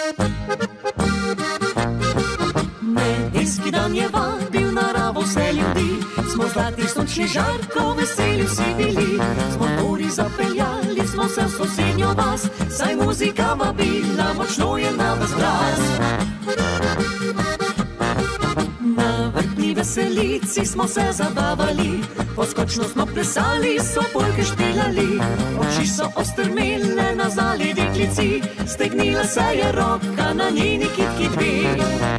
Nedeljski dan je vabil naravo vse ljudi, smo zlati sončni žarko veseli vsi bili. Z motorji zapeljali smo se v sosednjo vas, saj muzika vabila, močno je na ves glas. Na vrtni veselici smo se zabavali, poskočno smo plesali, so polke špilali. Oči so ostrmele na zali deklici, stegnila se je roka na njeni kitki dve.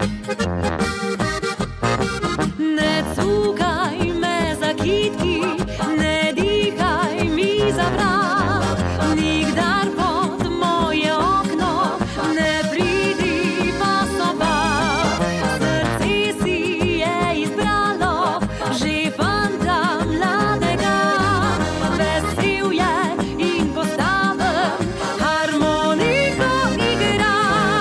Ne cukaj me za kitki, ne dihaj mi za vrat, nikdar pod moje okno ne pridi pa sobat. Srce si je izbralo že fanta mladega, vesel je in postaven harmoniko igra.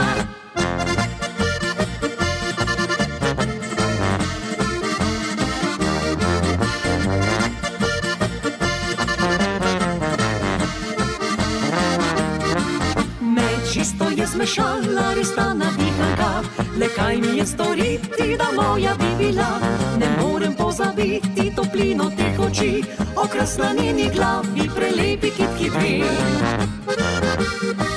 Čisto je zmešala res ta nadihanka, le kaj mi je storiti, da moja bi bila. Ne morem pozabiti toplino teh oči, okras na njeni glavi, prelepi kitki dve.